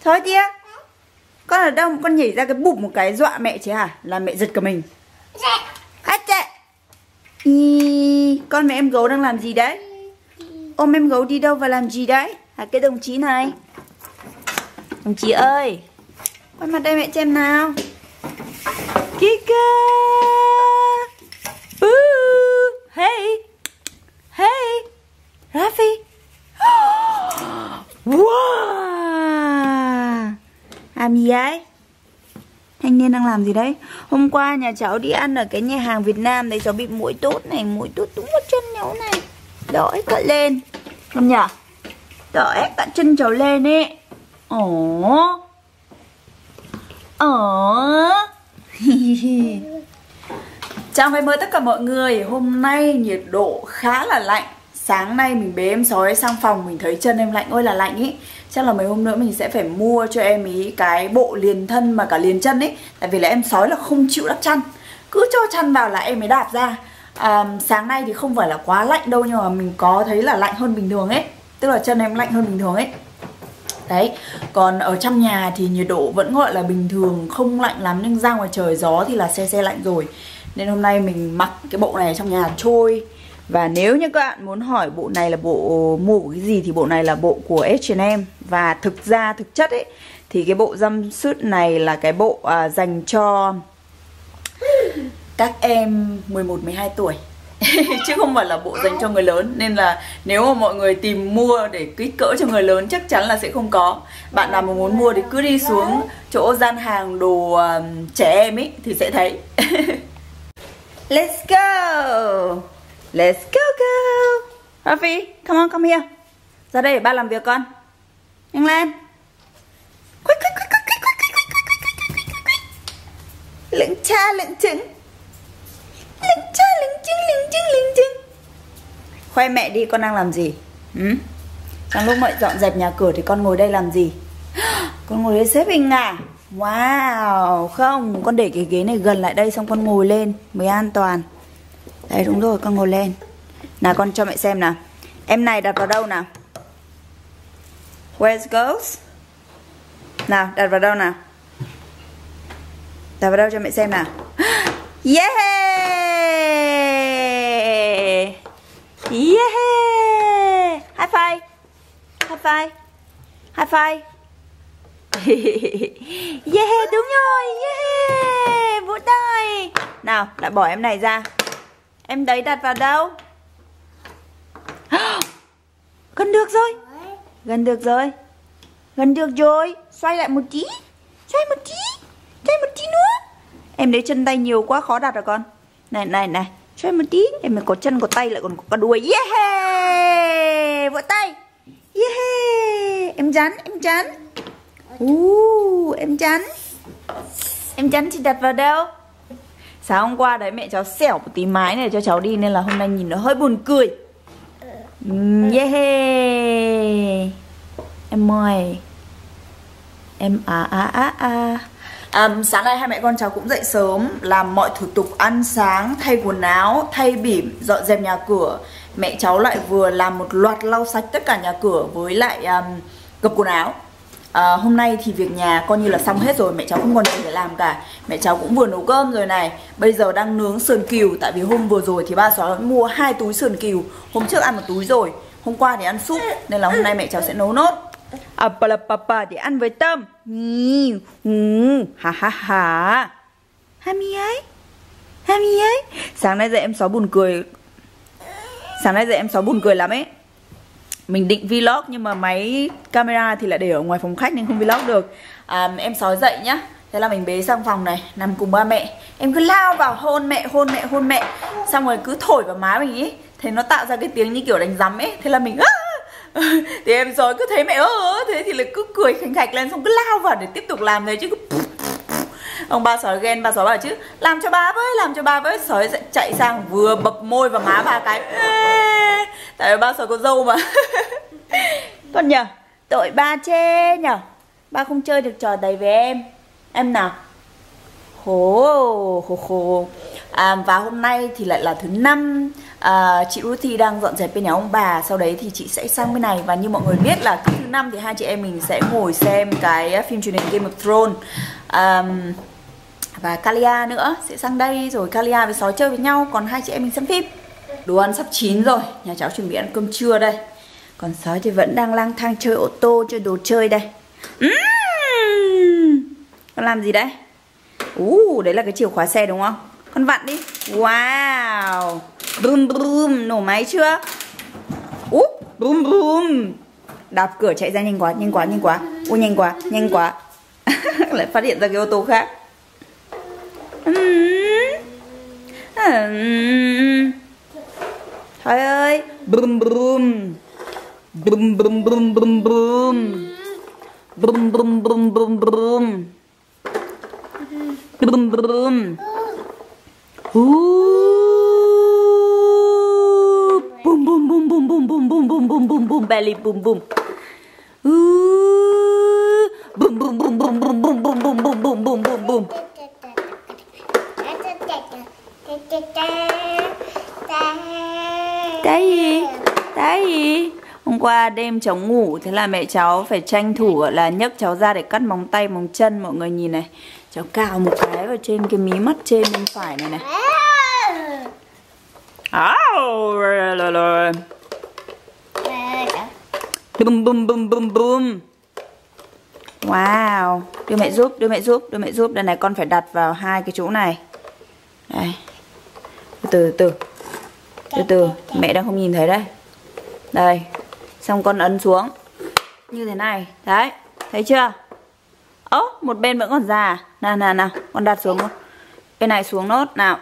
Thôi tia. Con ở đâu mà con nhảy ra cái bụp một cái dọa mẹ chứ hả? Là mẹ giật cả mình. Hát chạy. Con mẹ em gấu đang làm gì đấy? Ôm em gấu đi đâu và làm gì đấy? À, cái đồng chí này. Đồng chí ơi, quay mặt đây mẹ xem nào. Kika. Hey. Hey. Rafi. Wow. Làm gì đấy? Thanh niên đang làm gì đấy? Hôm qua nhà cháu đi ăn ở cái nhà hàng Việt Nam đấy, cháu bị muỗi đốt này, muỗi đốt đúng vào chân cháu này. Đỏ hết cả lên. Không nhở? Đỏ hết cả chân cháu lên ấy. Ồ. Chào ngày mới tất cả mọi người. Hôm nay nhiệt độ khá là lạnh. Sáng nay mình bế em sói sang phòng, mình thấy chân em lạnh ơi là lạnh ý. Chắc là mấy hôm nữa mình sẽ phải mua cho em ý cái bộ liền thân mà cả liền chân ấy. Tại vì là em sói là không chịu đắp chăn, cứ cho chăn vào là em mới đạp ra. Sáng nay thì không phải là quá lạnh đâu, nhưng mà mình có thấy là lạnh hơn bình thường ấy. Tức là chân em lạnh hơn bình thường ấy. Đấy, còn ở trong nhà thì nhiệt độ vẫn gọi là bình thường, không lạnh lắm, nhưng ra ngoài trời gió thì là se lạnh rồi. Nên hôm nay mình mặc cái bộ này trong nhà trôi. Và nếu như các bạn muốn hỏi bộ này là bộ mua của cái gì thì bộ này là bộ của H&M. Và thực chất ấy thì cái bộ jumpsuit này là cái bộ dành cho các em 11-12 tuổi. Chứ không phải là bộ dành cho người lớn. Nên là nếu mà mọi người tìm mua để kích cỡ cho người lớn chắc chắn là sẽ không có. Bạn nào mà muốn mua thì cứ đi xuống chỗ gian hàng đồ trẻ em ấy thì sẽ thấy. Let's go. Let's go. Rafi, come here. Ra đây để ba làm việc con. Nhanh lên. Lững cha lững trứng. Lững cha lững trứng. Khoe mẹ đi, con đang làm gì? Trong lúc mẹ dọn dẹp nhà cửa thì con ngồi đây làm gì? Con ngồi đây xếp hình à? Wow, không, con để cái ghế này gần lại đây xong con ngồi lên mới an toàn. Đấy đúng rồi, con ngồi lên. Nào con cho mẹ xem nào. Em này đặt vào đâu nào? Where it goes? Nào, đặt vào đâu nào? Đặt vào đâu cho mẹ xem nào. Yeah! Yeah! High five! High five! High five! Yeah, đúng rồi! Yeah! Vỗ tay! Nào, lại bỏ em này ra. Em đấy đặt vào đâu? Gần được rồi. Gần được rồi. Gần được rồi. Xoay lại một tí. Xoay một tí. Xoay một tí nữa. Em đấy chân tay nhiều quá khó đặt rồi con. Này. Xoay một tí. Em mới có chân có tay lại còn có cả đuôi. Yeah! Vỗ tay. Yeah! Em chắn. Em chắn. Em chắn thì đặt vào đâu? Sáng hôm qua đấy mẹ cháu xẻo một tí mái này cho cháu đi nên là hôm nay nhìn nó hơi buồn cười. Yeah. Em ơi. Em sáng nay hai mẹ con cháu cũng dậy sớm, làm mọi thủ tục ăn sáng, thay quần áo, thay bỉm, dọn dẹp nhà cửa. Mẹ cháu lại vừa làm một loạt lau sạch tất cả nhà cửa với lại gập quần áo. Hôm nay thì việc nhà coi như là xong hết rồi, mẹ cháu không còn gì để làm cả. Mẹ cháu cũng vừa nấu cơm rồi này. Bây giờ đang nướng sườn cừu. Tại vì hôm vừa rồi thì ba xóa mua 2 túi sườn cừu. Hôm trước ăn 1 túi rồi. Hôm qua thì ăn súp. Nên là hôm nay mẹ cháu sẽ nấu nốt để ăn với tôm. Ha. Hami ấy. Sáng nay dậy em xóa buồn cười lắm ấy. Mình định vlog nhưng mà máy camera thì lại để ở ngoài phòng khách nên không vlog được. Em sói dậy nhá. Thế là mình bế sang phòng này, nằm cùng ba mẹ. Em cứ lao vào hôn mẹ. Xong rồi cứ thổi vào má mình ý. Thế nó tạo ra cái tiếng như kiểu đánh rắm ấy. Thế là mình thì em sói cứ thấy mẹ thế thì là cứ cười khành khạch lên. Xong cứ lao vào để tiếp tục làm thế chứ cứ. Ông ba sói ghen, ba sói bảo chứ làm cho ba với. Sói chạy sang vừa bập môi vào má ba cái. Tại vì ba sói có dâu mà. Con nhờ, tội ba chê nhờ. Ba không chơi được trò đấy với em nào. Khổ. Và hôm nay thì lại là thứ năm. Chị Ruthie đang dọn dẹp bên nhà ông bà. Sau đấy thì chị sẽ sang bên này. Và như mọi người biết là cứ thứ năm thì hai chị em mình sẽ ngồi xem cái phim truyền hình Game of Thrones. Và Kalia nữa sẽ sang đây. Rồi Kalia với sói chơi với nhau. Còn hai chị em mình xem phim. Đồ ăn sắp chín rồi. Nhà cháu chuẩn bị ăn cơm trưa đây. Còn sói thì vẫn đang lang thang chơi ô tô, chơi đồ chơi đây. Con làm gì đấy? Đấy là cái chìa khóa xe đúng không? Con vặn đi. Wow. Brum brum. Nổ máy chưa? Brum brum. Đạp cửa chạy ra nhanh quá, nhanh quá, nhanh quá. Ôi nhanh quá, nhanh quá. Lại phát hiện ra cái ô tô khác. Thôi ơi. Brum brum. Brum brum brum brum brum. Brum brum brum brum brum. Brum brum. Boom boom boom boom boom boom boom boom boom boom boom belly boom boom. Boom boom boom boom boom boom boom boom boom boom boom boom boom. Cái gì? Cái gì? Hôm qua đêm cháu ngủ, thế là mẹ cháu phải tranh thủ gọi là nhấc cháu ra để cắt móng tay móng chân. Mọi người nhìn này, cháu cào một cái vào trên cái mí mắt trên bên phải này này. Bum bum bum bum bum. Wow. Đưa mẹ giúp, đưa mẹ giúp, đưa mẹ giúp. Đây này, con phải đặt vào hai cái chỗ này. Đây. Từ từ. Từ từ, mẹ đang không nhìn thấy đây. Đây. Xong con ấn xuống như thế này. Đấy, thấy chưa? Một bên vẫn còn già. Nào, con đặt xuống luôn. Bên này xuống nốt, nào.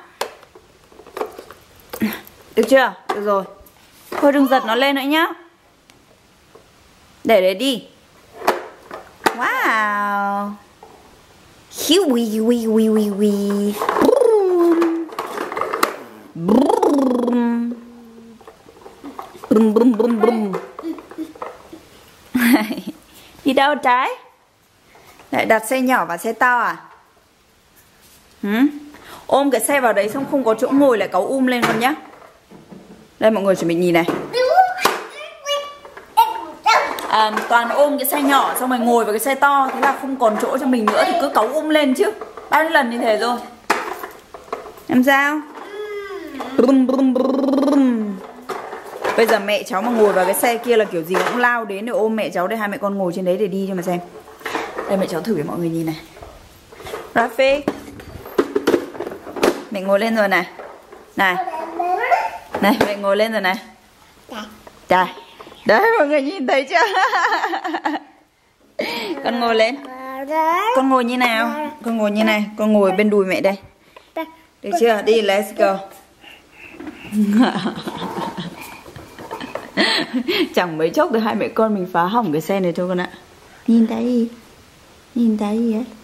Được chưa? Được rồi. Thôi đừng giật nó lên nữa nhá. Để đấy đi. Wow. Hiwi. Brum. Đi đâu trái? Lại đặt xe nhỏ và xe to à? Ôm cái xe vào đấy xong không có chỗ ngồi lại cáu lên con nhá. Đây mọi người chuẩn bị nhìn này. Toàn ôm cái xe nhỏ xong rồi ngồi vào cái xe to, thế là không còn chỗ cho mình nữa thì cứ cáu lên chứ. Bao nhiêu lần như thế rồi. Làm sao? Bây giờ mẹ cháu mà ngồi vào cái xe kia là kiểu gì cũng lao đến để ôm mẹ cháu. Đây, hai mẹ con ngồi trên đấy để đi cho mà xem. Đây mẹ cháu thử với mọi người nhìn này. Rafi, mẹ ngồi lên rồi này. Này, mẹ ngồi lên rồi này. Trời. Đấy mọi người nhìn thấy chưa? Con ngồi lên. Con ngồi như nào? Con ngồi như này. Con ngồi bên đùi mẹ đây. Được chưa? Đi, let's go. Chẳng mấy chốc được hai mẹ con mình phá hỏng cái xe này thôi con ạ. Nhìn thấy gì? Nhìn thấy gì ấy?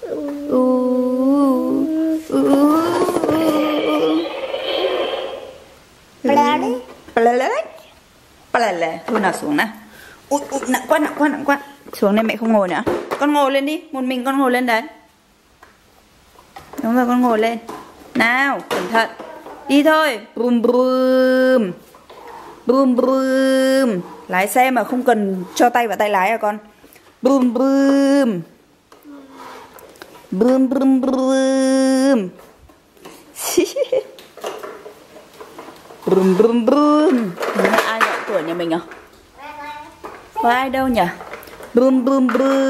Thôi nào xuống nào. Nặng quá. Xuống đây mẹ không ngồi nữa. Con ngồi lên đi. Một mình con ngồi lên đấy. Đúng rồi, con ngồi lên. Nào, cẩn thận. Đi thôi. Brum. Lái xe mà không cần cho tay vào tay lái à con? Brum. Brum. Đấy là ai gọi tuổi nhà mình à? Có ai đâu nhỉ? Brum.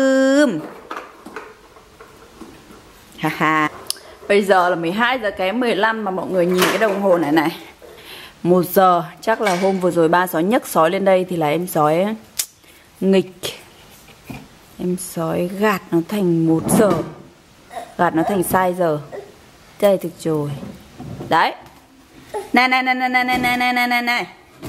Haha. Bây giờ là 12 giờ kém 15 mà mọi người nhìn cái đồng hồ này này. 1 giờ, chắc là hôm vừa rồi ba sói nhấc sói lên đây thì là em sói nghịch. Em sói gạt nó thành 1 giờ. Gạt nó thành sai giờ. Đây thực rồi. Đấy. Này.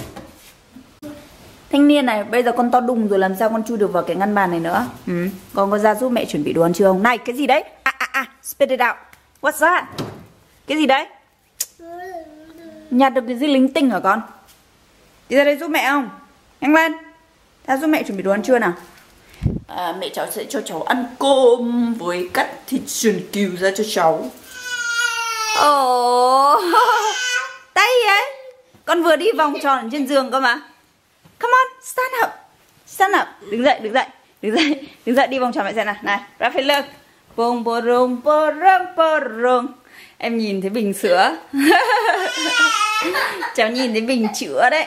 Thanh niên này, bây giờ con to đùng rồi làm sao con chui được vào cái ngăn bàn này nữa? Con có ra giúp mẹ chuẩn bị đồ ăn chưa không? Này, cái gì đấy? Spit it out. What's that? Cái gì đấy? Nhặt được cái gì linh tinh hả con? Đi ra đây giúp mẹ không? Nhanh lên. Ra giúp mẹ chuẩn bị đồ ăn trưa nào. Mẹ cháu sẽ cho cháu ăn cơm với cắt thịt sườn cừu ra cho cháu. Ồ, tay ấy. Con vừa đi vòng tròn trên giường cơ mà. Come on, stand up. Stand up. Đứng dậy, đứng dậy. Đứng dậy, đứng dậy đi vòng tròn mẹ xem nào. Này, Raphael. Bông bô rung bô rung. Em nhìn thấy bình sữa. Cháu nhìn thấy bình chữa đấy.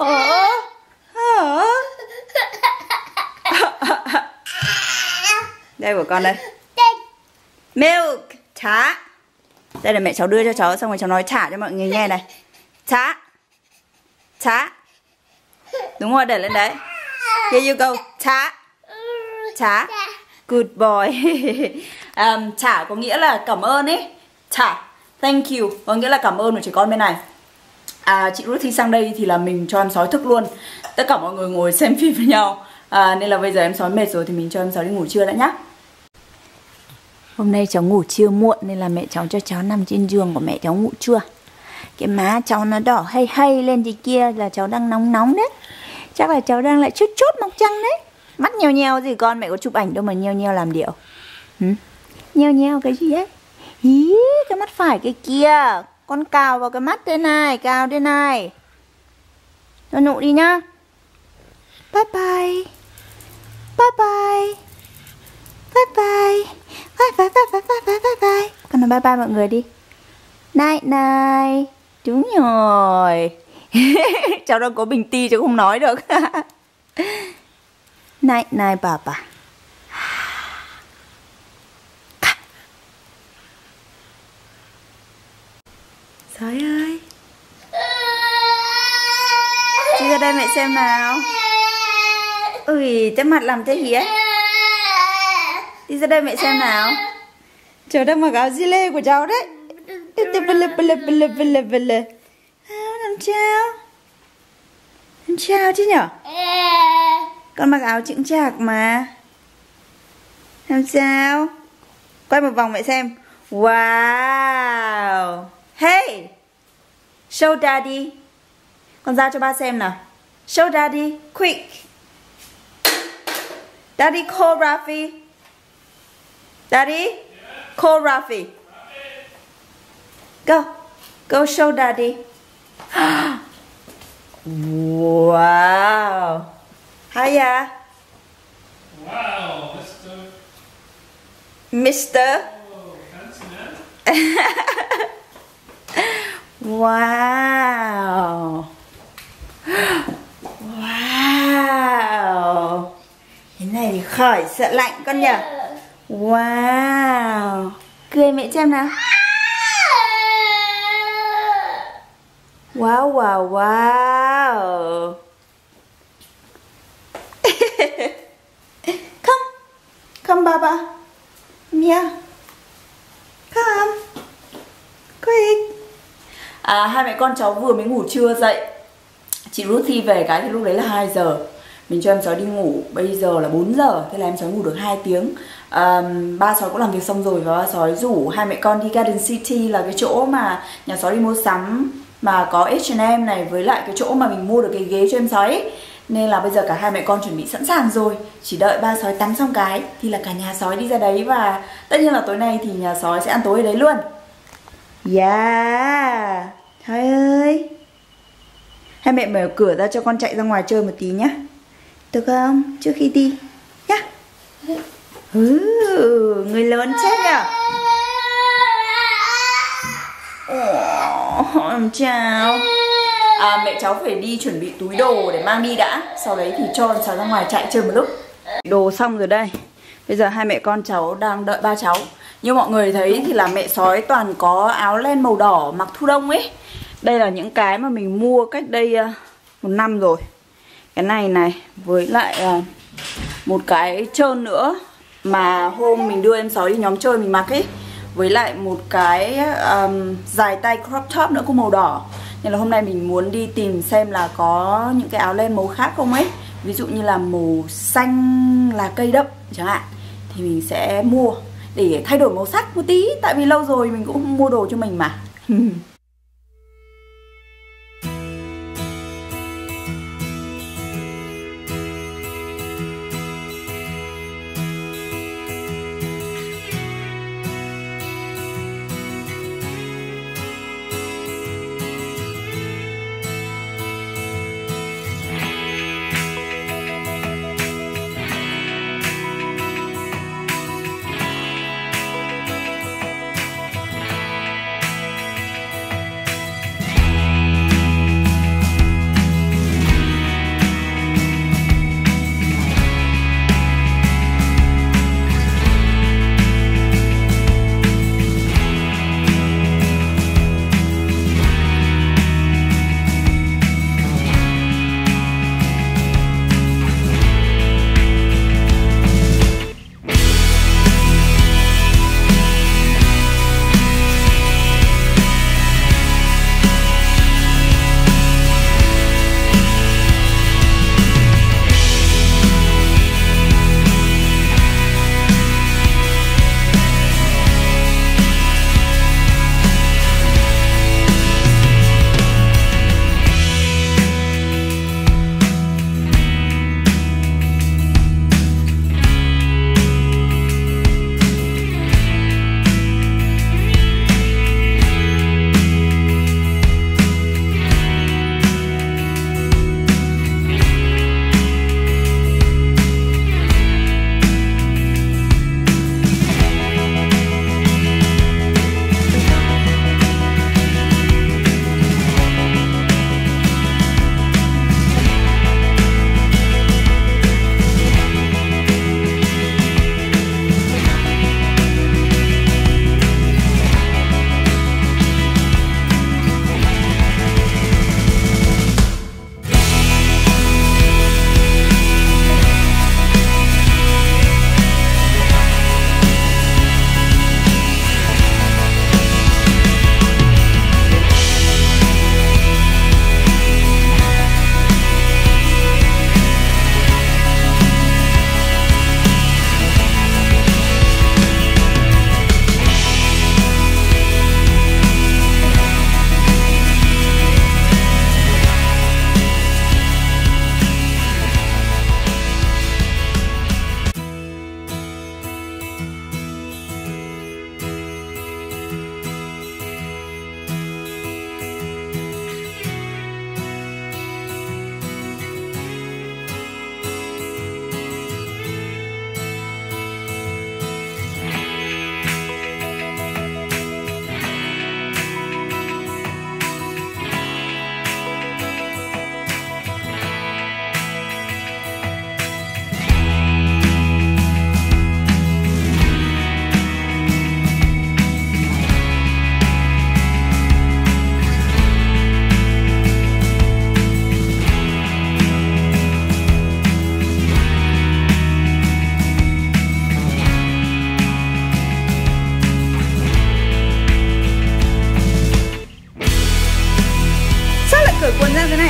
Đây của con đây. Milk. Chả. Đây là mẹ cháu đưa cho cháu. Xong rồi cháu nói chả cho mọi người nghe này. Chả. Chả. Đúng rồi, để lên đấy. Here you go. Chả. Chả. Good boy. Chả có nghĩa là cảm ơn ấy. Chả. Thank you có nghĩa là cảm ơn của trẻ con bên này. Chị Ruthie sang đây thì là mình cho em sói thức luôn. Tất cả mọi người ngồi xem phim với nhau. Nên là bây giờ em sói mệt rồi thì mình cho em sói đi ngủ trưa đã nhá. Hôm nay cháu ngủ trưa muộn nên là mẹ cháu cho cháu nằm trên giường của mẹ cháu ngủ trưa. Cái má cháu nó đỏ hay hay lên thì kia là cháu đang nóng nóng đấy. Chắc là cháu đang lại chút chút mọc trăng đấy. Mắt nheo nheo gì con, mẹ có chụp ảnh đâu mà nheo nheo làm điệu. Nheo nheo cái gì ấy? Hí, cái mắt phải cái kia. Con cào vào cái mắt thế này, cào thế này. Cho nụ đi nhá. Bye bye. Bye bye. Bye bye. Bye bye bye bye bye bye bye bye. Con nói bye bye mọi người đi. Night night. Đúng rồi. Cháu đang có bình ti cháu không nói được. Night night bà bà. Trời ơi. Đi ra đây mẹ xem nào. Ui, cái mặt làm thế gì ấy. Đi ra đây mẹ xem nào. Cháu đang mặc áo gilet của cháu đấy. Làm sao? Làm sao chứ nhở? Con mặc áo chững chạc mà. Làm sao? Quay một vòng mẹ xem. Wow. Hey, show daddy. Con ra cho ba xem nào. Show daddy, quick. Daddy call Rafi. Daddy, call Rafi. Go, go show daddy. Wow. Hiya. Wow, Mr. Mr. Oh, fancy man. Wow. Wow. Thế này thì khỏi sợ lạnh con nhỉ. Wow. Cười mẹ xem nào. Wow wow wow. Come. Come Baba. Mia. Come. Quick. Hai mẹ con cháu vừa mới ngủ trưa dậy. Chị Ruthie về cái thì lúc đấy là 2 giờ. Mình cho em cháu đi ngủ. Bây giờ là 4 giờ. Thế là em cháu ngủ được 2 tiếng. Ba sói cũng làm việc xong rồi. Và ba sói rủ hai mẹ con đi Garden City, là cái chỗ mà nhà sói đi mua sắm, mà có H&M này, với lại cái chỗ mà mình mua được cái ghế cho em sói ấy. Nên là bây giờ cả hai mẹ con chuẩn bị sẵn sàng rồi. Chỉ đợi ba sói tắm xong cái thì là cả nhà sói đi ra đấy. Và tất nhiên là tối nay thì nhà sói sẽ ăn tối ở đấy luôn. Yeah. Thôi ơi. Hai mẹ mở cửa ra cho con chạy ra ngoài chơi một tí nhá. Được không? Trước khi đi nhá. Người lớn chết nhở. Làm chào. Mẹ cháu phải đi chuẩn bị túi đồ để mang đi đã. Sau đấy thì cho cháu ra ngoài chạy chơi một lúc. Đồ xong rồi đây. Bây giờ hai mẹ con cháu đang đợi ba cháu. Như mọi người thấy thì là mẹ sói toàn có áo len màu đỏ mặc thu đông ấy. Đây là những cái mà mình mua cách đây 1 năm rồi. Cái này này, với lại một cái trơn nữa mà hôm mình đưa em sói đi nhóm chơi mình mặc ấy. Với lại một cái dài tay crop top nữa cũng màu đỏ. Nên là hôm nay mình muốn đi tìm xem là có những cái áo len màu khác không ấy. Ví dụ như là màu xanh là cây đậm chẳng hạn. Thì mình sẽ mua để thay đổi màu sắc một tí. Tại vì lâu rồi mình cũng không mua đồ cho mình mà.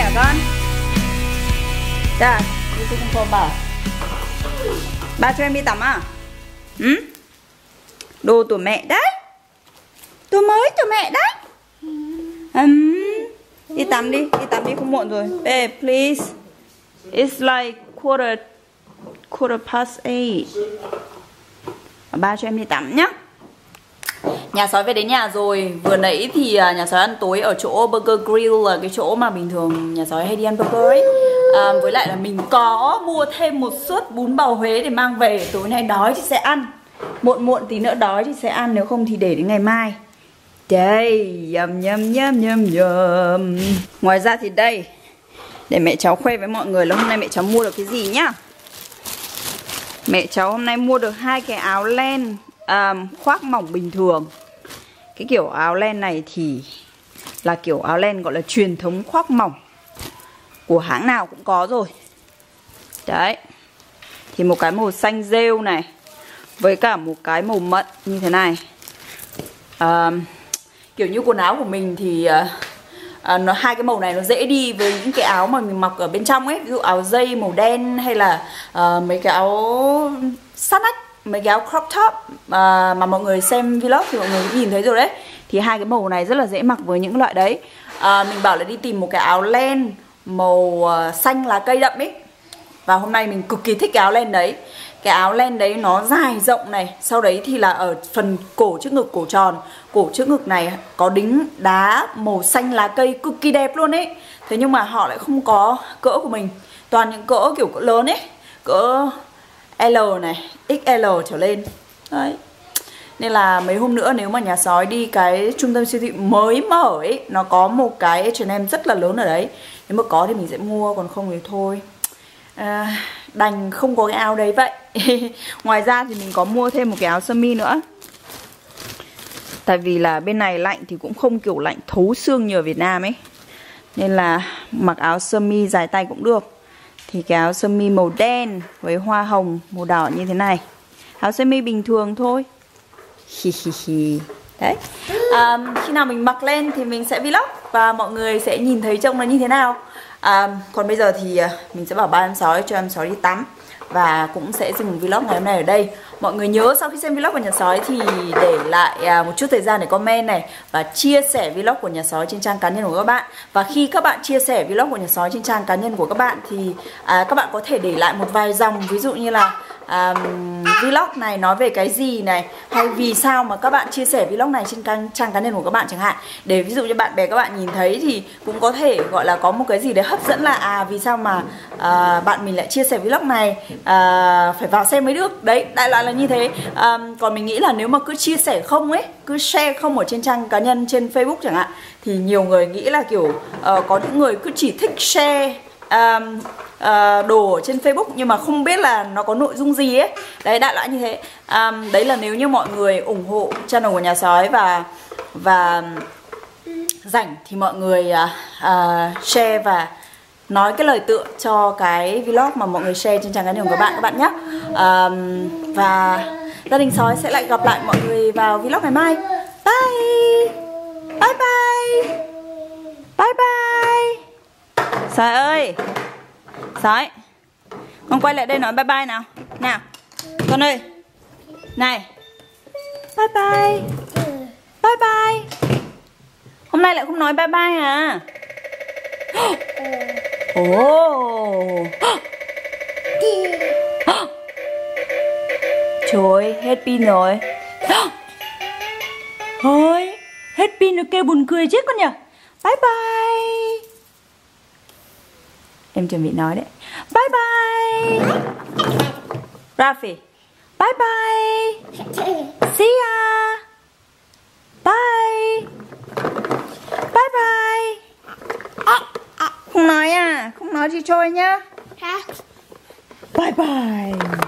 hả con? Dạ, đi tôi không bảo. Ba cho em đi tắm à? Đồ của mẹ đấy. Đồ mới của mẹ đấy. Đi tắm đi không muộn rồi. Babe, please. It's like quarter past 8. Ba cho em đi tắm nhá. Nhà sói về đến nhà rồi. Vừa nãy thì nhà sói ăn tối ở chỗ Burger Grill, là cái chỗ mà bình thường nhà sói hay đi ăn burger ấy. Với lại là mình có mua thêm một suất bún bò Huế để mang về. Tối nay đói thì sẽ ăn. Muộn tí nữa đói thì sẽ ăn, nếu không thì để đến ngày mai. Đây, yum. Ngoài ra thì đây, để mẹ cháu khoe với mọi người là hôm nay mẹ cháu mua được cái gì nhá. Mẹ cháu hôm nay mua được 2 cái áo len khoác mỏng bình thường. Cái kiểu áo len này thì là kiểu áo len gọi là truyền thống khoác mỏng, của hãng nào cũng có rồi. Đấy. Thì một cái màu xanh rêu này, với cả một cái màu mận như thế này. Kiểu như quần áo của mình thì hai cái màu này nó dễ đi với những cái áo mà mình mặc ở bên trong ấy. Ví dụ áo dây màu đen, hay là mấy cái áo sát nách, mấy cái áo crop top mà mọi người xem vlog thì mọi người cũng nhìn thấy rồi đấy. Thì hai cái màu này rất là dễ mặc với những loại đấy. Mình bảo là đi tìm một cái áo len màu xanh lá cây đậm ấy. Và hôm nay mình cực kỳ thích cái áo len đấy. Cái áo len đấy nó dài rộng này. Sau đấy thì là ở phần cổ trước ngực, cổ tròn, cổ trước ngực này có đính đá màu xanh lá cây cực kỳ đẹp luôn ấy. Thế nhưng mà họ lại không có cỡ của mình, toàn những cỡ kiểu cỡ lớn ấy, cỡ L này, XL trở lên. Đấy. Nên là mấy hôm nữa nếu mà nhà sói đi cái trung tâm siêu thị mới mở ấy, nó có một cái H&M rất là lớn ở đấy. Nếu mà có thì mình sẽ mua, còn không thì thôi. Đành không có cái áo đấy vậy. Ngoài ra thì mình có mua thêm một cái áo sơ mi nữa. Tại vì là bên này lạnh thì cũng không kiểu lạnh thấu xương như ở Việt Nam ấy, nên là mặc áo sơ mi dài tay cũng được. Thì cái áo sơ mi màu đen với hoa hồng màu đỏ như thế này. Áo sơ mi bình thường thôi. Đấy. Khi nào mình mặc lên thì mình sẽ vlog và mọi người sẽ nhìn thấy trông nó như thế nào. Còn bây giờ thì mình sẽ bảo ba em sói cho em sói đi tắm, và cũng sẽ dừng vlog ngày hôm nay ở đây. Mọi người nhớ sau khi xem vlog của nhà sói thì để lại một chút thời gian để comment này, và chia sẻ vlog của nhà sói trên trang cá nhân của các bạn. Và khi các bạn chia sẻ vlog của nhà sói trên trang cá nhân của các bạn thì các bạn có thể để lại một vài dòng, ví dụ như là vlog này nói về cái gì này, hay vì sao mà các bạn chia sẻ vlog này trên trang cá nhân của các bạn chẳng hạn, để ví dụ như bạn bè các bạn nhìn thấy thì cũng có thể gọi là có một cái gì để hấp dẫn là vì sao mà bạn mình lại chia sẻ vlog này, phải vào xem mới được. Đấy, đại loại là như thế. Còn mình nghĩ là nếu mà cứ chia sẻ không ấy, cứ share không ở trên trang cá nhân trên Facebook chẳng hạn, thì nhiều người nghĩ là kiểu có những người cứ chỉ thích share đồ ở trên Facebook nhưng mà không biết là nó có nội dung gì ấy. Đấy, đại loại như thế. Đấy là nếu như mọi người ủng hộ channel của nhà sói và rảnh thì mọi người share và nói cái lời tựa cho cái vlog mà mọi người share trên trang cá nhân của các bạn nhé. Và gia đình sói sẽ lại gặp lại mọi người vào vlog ngày mai. Bye. Bye bye. Bye bye. Sói ơi, Sói, con quay lại đây nói bye bye nào. Nào, con ơi. Này, bye bye. Bye bye. Hôm nay lại không nói bye bye à? Ồ. Trời ơi, hết pin rồi. Thôi, hết pin rồi, kêu buồn cười chết con nhỉ. Bye bye. Em chuẩn bị nói đấy. Bye bye. Rafi. Bye bye. See ya. Bye. Bye bye. Không nói à? Không nói thì trôi nhá. Bye bye.